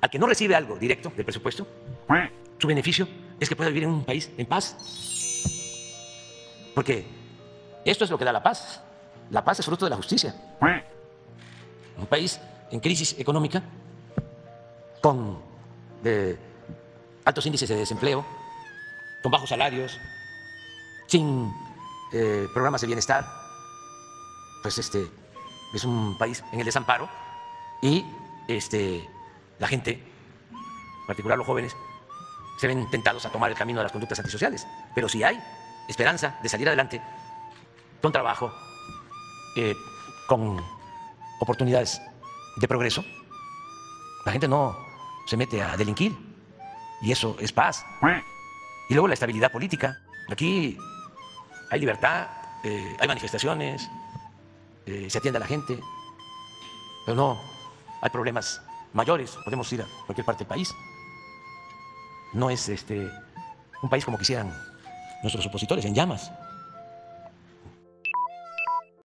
al que no recibe algo directo del presupuesto, su beneficio es que pueda vivir en un país en paz. Porque esto es lo que da la paz. La paz es fruto de la justicia. Un país en crisis económica, con altos índices de desempleo, con bajos salarios, sin programas de bienestar, pues es un país en el desamparo y la gente, en particular los jóvenes, se ven tentados a tomar el camino de las conductas antisociales. Pero si hay esperanza de salir adelante con trabajo, con oportunidades de progreso, la gente no se mete a delinquir y eso es paz. Y luego la estabilidad política. Aquí hay libertad, hay manifestaciones, se atiende a la gente, pero no hay problemas mayores. Podemos ir a cualquier parte del país. No es un país como quisieran nuestros opositores, en llamas.